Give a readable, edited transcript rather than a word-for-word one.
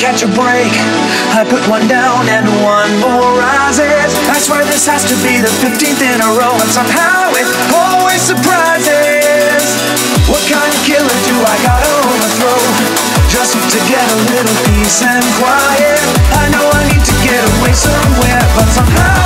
catch a break. I put one down and one more rises. I swear this has to be the 15th in a row, and somehow it always surprises. What kind of killer do I gotta overthrow just to get a little peace and quiet? I know I need to get away somewhere, but somehow